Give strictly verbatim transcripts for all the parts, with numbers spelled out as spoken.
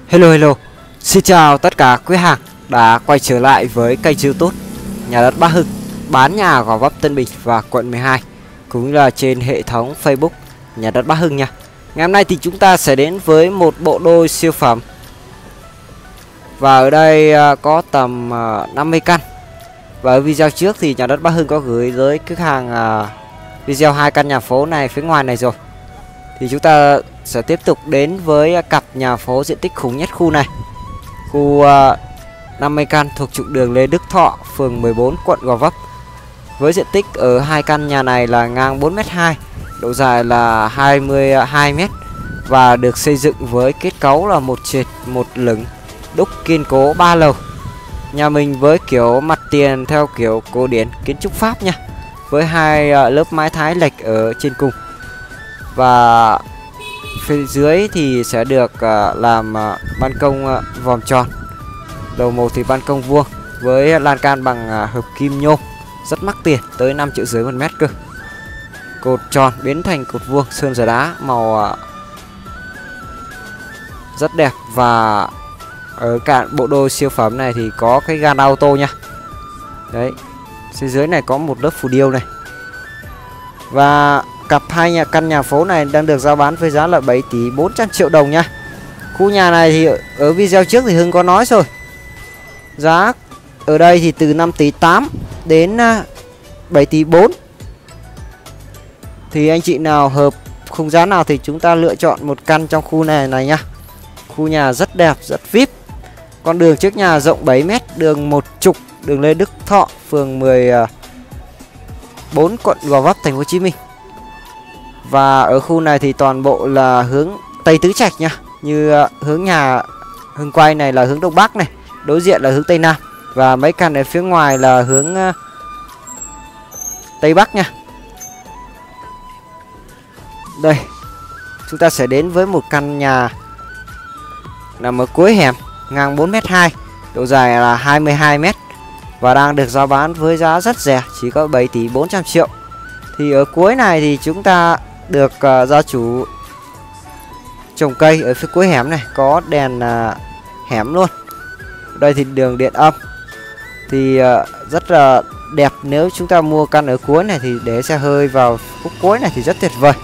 Hello hello, xin chào tất cả quý hàng đã quay trở lại với kênh YouTube Nhà đất Bắc Hưng, bán nhà ở Gò Vấp, Tân Bình và quận mười hai, cũng là trên hệ thống Facebook Nhà đất Bắc Hưng nha. Ngày hôm nay thì chúng ta sẽ đến với một bộ đôi siêu phẩm. Và ở đây có tầm năm mươi căn. Và ở video trước thì Nhà đất Bắc Hưng có gửi tới khách hàng video hai căn nhà phố này phía ngoài này rồi. Thì chúng ta sẽ tiếp tục đến với cặp nhà phố diện tích khủng nhất khu này. Khu uh, năm mươi căn thuộc trục đường Lê Đức Thọ, phường mười bốn, quận Gò Vấp. Với diện tích ở hai căn nhà này là ngang bốn mét hai, độ dài là hai mươi hai mét và được xây dựng với kết cấu là một trệt một lửng, đúc kiên cố ba lầu. Nhà mình với kiểu mặt tiền theo kiểu cổ điển kiến trúc Pháp nha, với hai uh, lớp mái thái lệch ở trên cùng. Và phía dưới thì sẽ được uh, làm uh, ban công uh, vòm tròn. Đầu một thì ban công vuông với lan can bằng uh, hợp kim nhôm, rất mắc tiền, tới năm triệu rưỡi một mét cơ. Cột tròn biến thành cột vuông sơn giả đá màu uh, rất đẹp. Và ở cạnh bộ đôi siêu phẩm này thì có cái gan auto nha. Đấy, phía dưới này có một lớp phù điêu này. Và cặp hai nhà căn nhà phố này đang được giao bán với giá là bảy tỷ bốn trăm triệu đồng nha. Khu nhà này thì ở video trước thì Hưng có nói rồi. Giá ở đây thì từ năm tỷ tám đến bảy tỷ bốn. Thì anh chị nào hợp khung giá nào thì chúng ta lựa chọn một căn trong khu này này nha. Khu nhà rất đẹp, rất vi ai pi. Con đường trước nhà rộng bảy mét, đường một trục, đường Lê Đức Thọ, phường mười bốn, quận Gò Vấp, thành phố Hồ Chí Minh. Và ở khu này thì toàn bộ là hướng Tây Tứ Trạch nha. Như uh, hướng nhà Hưng quay này là hướng Đông Bắc này, đối diện là hướng Tây Nam. Và mấy căn ở phía ngoài là hướng uh, Tây Bắc nha. Đây, chúng ta sẽ đến với một căn nhà nằm ở cuối hẻm, ngang bốn mét hai, độ dài là hai mươi hai mét. Và đang được giao bán với giá rất rẻ, chỉ có bảy tỷ bốn trăm triệu. Thì ở cuối này thì chúng ta được uh, gia chủ trồng cây ở phía cuối hẻm này, có đèn uh, hẻm luôn. Đây thì đường điện âm thì uh, rất là đẹp. Nếu chúng ta mua căn ở cuối này thì để xe hơi vào khúc cuối này thì rất tuyệt vời.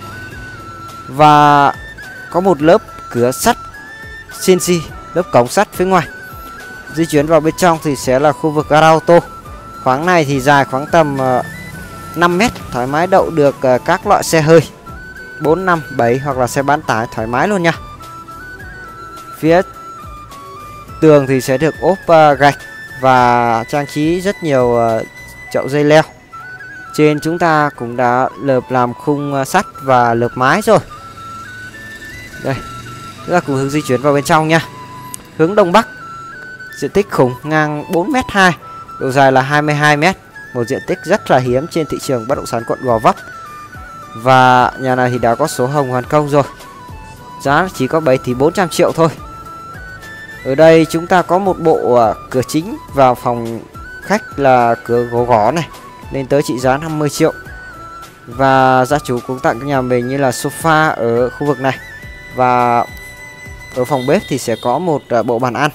Và có một lớp cửa sắt xê en xê, lớp cổng sắt phía ngoài. Di chuyển vào bên trong thì sẽ là khu vực gara auto. Khoảng này thì dài khoảng tầm uh, năm mét, thoải mái đậu được uh, các loại xe hơi bốn, năm, bảy hoặc là xe bán tải thoải mái luôn nha. Phía tường thì sẽ được ốp uh, gạch và trang trí rất nhiều uh, chậu dây leo. Trên chúng ta cũng đã lợp làm khung uh, sắt và lợp mái rồi. Đây, chúng ta cùng hướng di chuyển vào bên trong nha. Hướng Đông Bắc, diện tích khủng, ngang bốn mét hai, độ dài là hai mươi hai mét. Một diện tích rất là hiếm trên thị trường bất động sản quận Gò Vấp. Và nhà này thì đã có sổ hồng hoàn công rồi. Giá chỉ có bảy tỷ bốn trăm triệu thôi. Ở đây chúng ta có một bộ uh, cửa chính vào phòng khách là cửa gỗ gõ này, lên tới trị giá năm mươi triệu. Và gia chủ cũng tặng nhà mình như là sofa ở khu vực này. Và ở phòng bếp thì sẽ có một uh, bộ bàn ăn.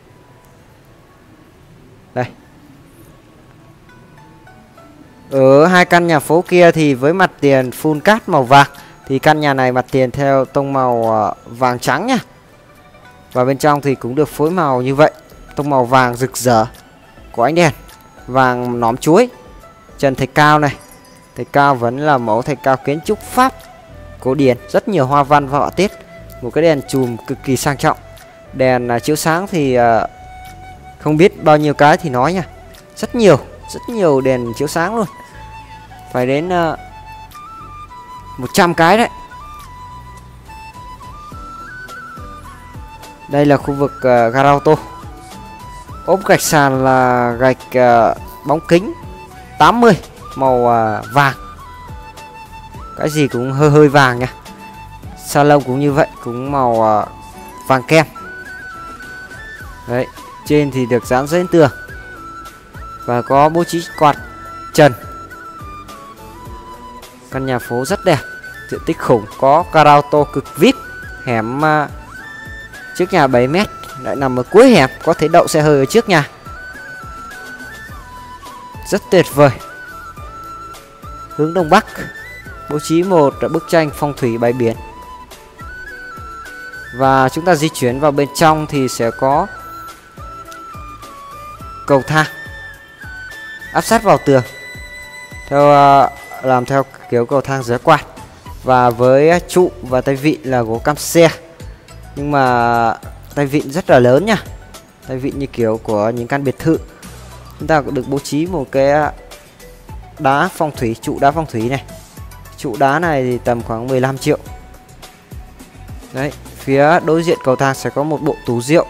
Đây. Ở hai căn nhà phố kia thì với mặt tiền full cát màu vàng, thì căn nhà này mặt tiền theo tông màu uh, vàng trắng nha. Và bên trong thì cũng được phối màu như vậy, tông màu vàng rực rỡ, có ánh đèn vàng nóm chuối. Trần thạch cao này, thạch cao vẫn là mẫu thạch cao kiến trúc Pháp cổ điển, rất nhiều hoa văn và họa tiết. Một cái đèn chùm cực kỳ sang trọng. Đèn uh, chiếu sáng thì uh, không biết bao nhiêu cái thì nói nha, rất nhiều, rất nhiều đèn chiếu sáng luôn, phải đến uh, một trăm cái đấy. Đây là khu vực uh, gara auto. Ốp gạch sàn là gạch uh, bóng kính tám mươi màu uh, vàng, cái gì cũng hơi hơi vàng nha. Salon cũng như vậy, cũng màu uh, vàng kem. Đấy, trên thì được dán giấy tường và có bố trí quạt trần. Căn nhà phố rất đẹp, diện tích khủng, có gara auto cực vi ai pi, hẻm uh, Trước nhà bảy mét, lại nằm ở cuối hẻm, có thể đậu xe hơi ở trước nhà. Rất tuyệt vời. Hướng đông bắc, bố trí một bức tranh phong thủy bãi biển. Và chúng ta di chuyển vào bên trong thì sẽ có cầu thang áp sát vào tường, theo làm theo kiểu cầu thang dưới quạt, và với trụ và tay vịn là gỗ cam xe, nhưng mà tay vịn rất là lớn nha, tay vịn như kiểu của những căn biệt thự. Chúng ta cũng được bố trí một cái đá phong thủy, trụ đá phong thủy này. Trụ đá này thì tầm khoảng mười lăm triệu. Đấy, phía đối diện cầu thang sẽ có một bộ tủ rượu.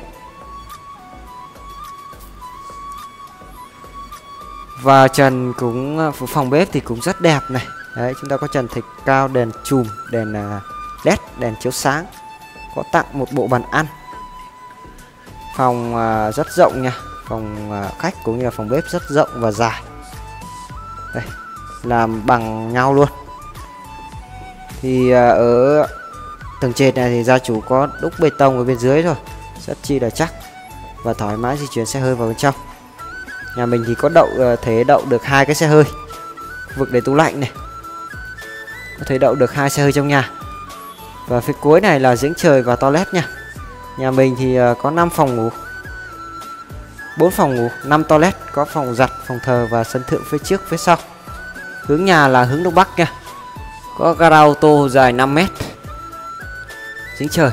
Và trần cũng phòng bếp thì cũng rất đẹp này. Đấy, chúng ta có trần thạch cao, đèn chùm, đèn led, đèn chiếu sáng. Có tặng một bộ bàn ăn. Phòng uh, rất rộng nha. Phòng uh, khách cũng như là phòng bếp rất rộng và dài. Đây, làm bằng nhau luôn. Thì uh, ở tầng trên này thì gia chủ có đúc bê tông ở bên dưới rồi, rất chi là chắc và thoải mái di chuyển xe hơi vào bên trong. Nhà mình thì có đậu uh, thể đậu được hai cái xe hơi. Khu vực để tủ lạnh này, có thể đậu được hai xe hơi trong nhà. Và phía cuối này là giếng trời và toilet nha. Nhà mình thì uh, có năm phòng ngủ, bốn phòng ngủ, năm toilet, có phòng giặt, phòng thờ và sân thượng phía trước phía sau. Hướng nhà là hướng đông bắc nha. Có gara ô tô dài năm mét. Giếng trời.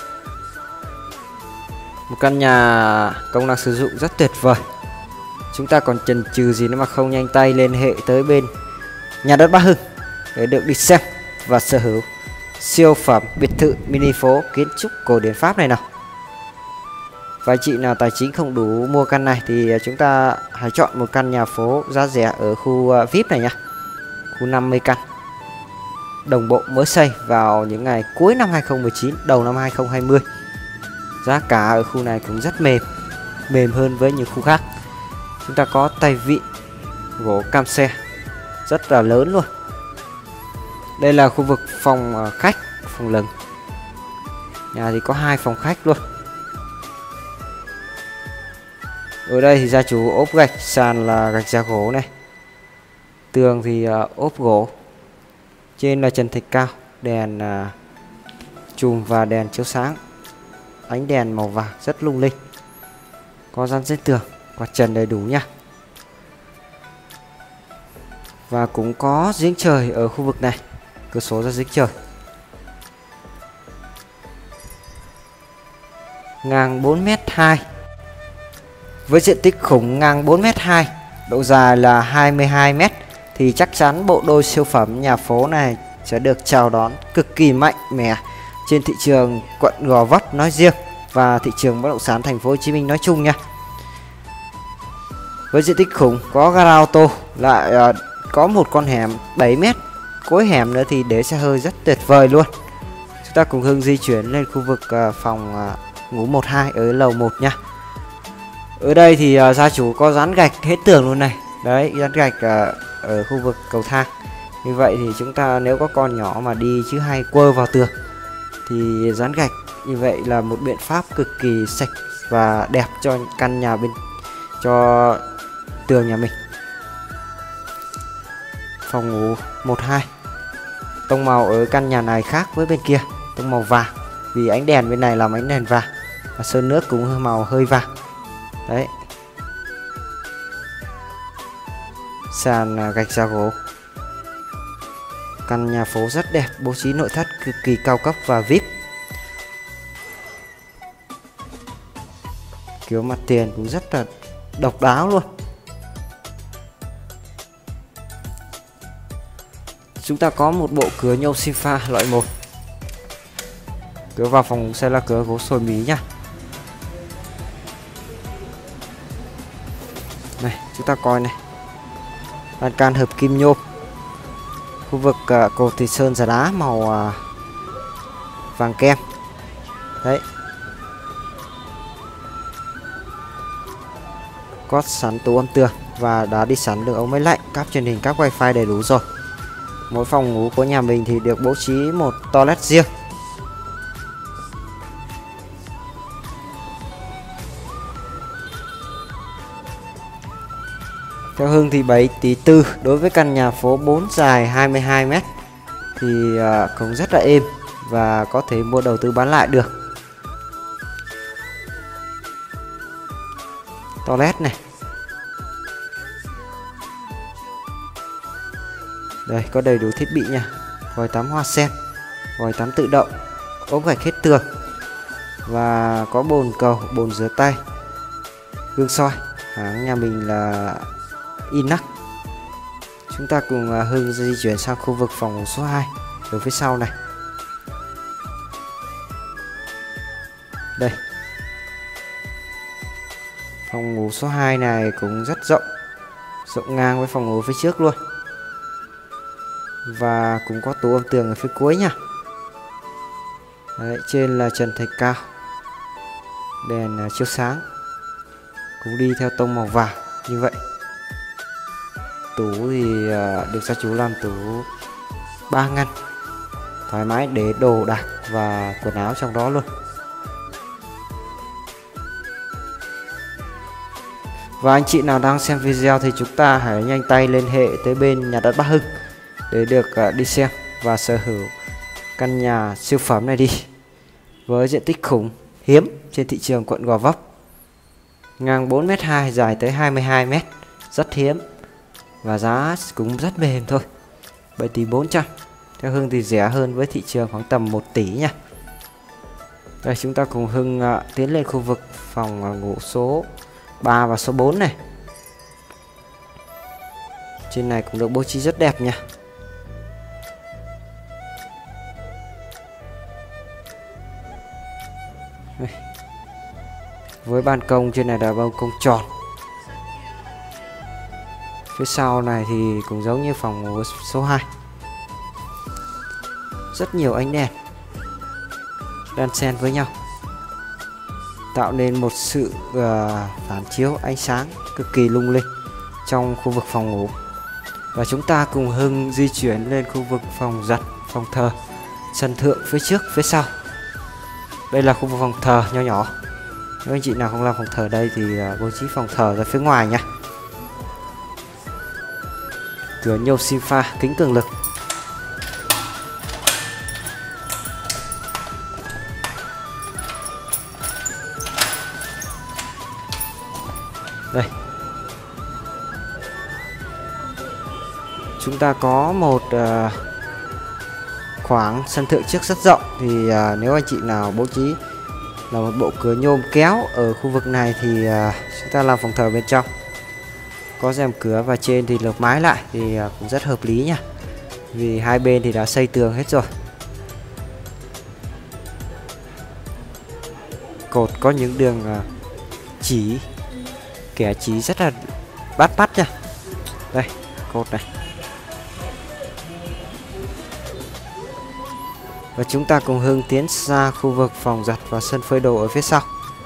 Một căn nhà công năng sử dụng rất tuyệt vời. Chúng ta còn chần chừ gì nữa mà không nhanh tay liên hệ tới bên Nhà đất Bá Hưng để được đi xem và sở hữu siêu phẩm biệt thự mini phố kiến trúc cổ điển Pháp này nào. Và anh chị nào tài chính không đủ mua căn này thì chúng ta hãy chọn một căn nhà phố giá rẻ ở khu vi ai pi này nha. Khu năm mươi căn. Đồng bộ mới xây vào những ngày cuối năm hai không một chín, đầu năm hai không hai không. Giá cả ở khu này cũng rất mềm, mềm hơn với những khu khác. Chúng ta có tay vịn gỗ cam xe rất là lớn luôn. Đây là khu vực phòng khách, phòng lửng. Nhà thì có hai phòng khách luôn. Ở đây thì gia chủ ốp gạch, sàn là gạch da gỗ này. Tường thì ốp gỗ. Trên là trần thạch cao, đèn uh, chùm và đèn chiếu sáng. Ánh đèn màu vàng rất lung linh. Có dán trên tường, quạt trần đầy đủ nha. Và cũng có giếng trời ở khu vực này, cửa sổ ra giếng trời. Ngang bốn mét hai. Với diện tích khủng ngang bốn mét hai, độ dài là hai mươi hai mét, thì chắc chắn bộ đôi siêu phẩm nhà phố này sẽ được chào đón cực kỳ mạnh mẽ trên thị trường quận Gò Vấp nói riêng và thị trường bất động sản thành phố Hồ Chí Minh nói chung nha. Với diện tích khủng, có gara ô tô, lại uh, có một con hẻm bảy mét, cuối hẻm nữa thì để xe hơi rất tuyệt vời luôn. Chúng ta cùng Hưng di chuyển lên khu vực uh, phòng uh, ngủ một hai ở lầu một nha. Ở đây thì uh, gia chủ có dán gạch hết tường luôn này. Đấy, dán gạch uh, ở khu vực cầu thang. Như vậy thì chúng ta nếu có con nhỏ mà đi chứ hay quơ vào tường thì dán gạch như vậy là một biện pháp cực kỳ sạch và đẹp cho căn nhà bên, cho tường nhà mình. Phòng ngủ một hai. Tông màu ở căn nhà này khác với bên kia, tông màu vàng, vì ánh đèn bên này làm ánh đèn vàng và sơn nước cũng màu hơi vàng. Đấy. Sàn gạch da gỗ. Căn nhà phố rất đẹp, bố trí nội thất cực kỳ cao cấp và vi ai pi. Kiểu mặt tiền cũng rất là độc đáo luôn. Chúng ta có một bộ cửa nhôm sinh pha loại một. Cửa vào phòng sẽ là cửa gỗ sồi Mỹ nha. Này, chúng ta coi này. Lan can hợp kim nhôm. Khu vực uh, cột thì sơn giả đá màu uh, vàng kem. Đấy. Có sẵn tủ âm tường và đã đi sẵn đường ống máy lạnh, cáp truyền hình, cáp wifi đầy đủ rồi. Mỗi phòng ngủ của nhà mình thì được bố trí một toilet riêng. Theo Hưng thì bảy tỷ tư đối với căn nhà phố bốn dài hai mươi hai mét thì uh, cũng rất là êm và có thể mua đầu tư bán lại được. Toilet này. Đây có đầy đủ thiết bị nha. Vòi tắm hoa sen, vòi tắm tự động, ốp gạch hết tường và có bồn cầu, bồn rửa tay, gương soi. Hãng nhà mình là Inac. Chúng ta cùng uh, Hưng di chuyển sang khu vực phòng ngủ số hai ở phía sau này. Đây. Phòng ngủ số hai này cũng rất rộng, rộng ngang với phòng ngủ phía trước luôn. Và cũng có tủ âm tường ở phía cuối nha. Đấy, trên là trần thạch cao, đèn uh, chiếu sáng cũng đi theo tông màu vàng như vậy. Tủ thì uh, được gia chủ làm tủ ba ngăn, thoải mái để đồ đạc và quần áo trong đó luôn. Và anh chị nào đang xem video thì chúng ta hãy nhanh tay liên hệ tới bên nhà đất Bắc Hưng để được uh, đi xem và sở hữu căn nhà siêu phẩm này đi, với diện tích khủng hiếm trên thị trường quận Gò Vấp, ngang bốn mét hai, dài tới hai mươi hai mét, rất hiếm và giá cũng rất mềm thôi, bảy tỷ bốn trăm. Theo Hưng thì rẻ hơn với thị trường khoảng tầm một tỷ nha. Đây chúng ta cùng Hưng uh, tiến lên khu vực phòng uh, ngủ số ba và số bốn này. Trên này cũng được bố trí rất đẹp nha. Đây. Với ban công trên này là ban công tròn. Phía sau này thì cũng giống như phòng ngủ số hai. Rất nhiều ánh đèn đan xen với nhau, tạo nên một sự uh, phản chiếu ánh sáng cực kỳ lung linh trong khu vực phòng ngủ. Và chúng ta cùng Hưng di chuyển lên khu vực phòng giặt, phòng thờ, sân thượng phía trước, phía sau. Đây là khu vực phòng thờ nho nhỏ. Nếu anh chị nào không làm phòng thờ đây thì uh, bố trí phòng thờ ra phía ngoài nha. Cửa nhôm xi pha, kính cường lực. Đây. Chúng ta có một uh, khoảng sân thượng trước rất rộng. Thì uh, nếu anh chị nào bố trí là một bộ cửa nhôm kéo ở khu vực này thì uh, chúng ta làm phòng thờ bên trong. Có rèm cửa và trên thì lợp mái lại thì uh, cũng rất hợp lý nha. Vì hai bên thì đã xây tường hết rồi. Cột có những đường uh, chỉ, kẻ chỉ rất là bắt mắt nha. Đây, cột này. Và chúng ta cùng Hưng tiến ra khu vực phòng giặt và sân phơi đồ ở phía sau.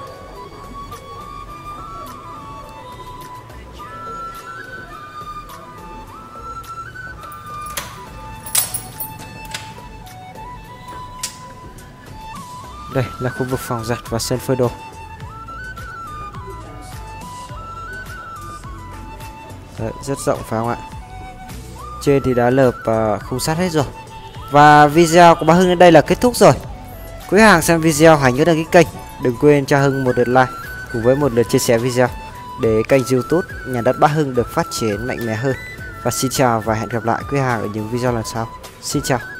Đây là khu vực phòng giặt và sân phơi đồ. Đấy, rất rộng phải không ạ? Trên thì đã lợp uh, khung sắt hết rồi. Và video của bác Hưng đến đây là kết thúc rồi. Quý khách hàng xem video hãy nhớ đăng ký kênh, đừng quên cho Hưng một lượt like cùng với một lượt chia sẻ video để kênh YouTube Nhà đất Bác Hưng được phát triển mạnh mẽ hơn. Và xin chào và hẹn gặp lại quý khách hàng ở những video lần sau. Xin chào.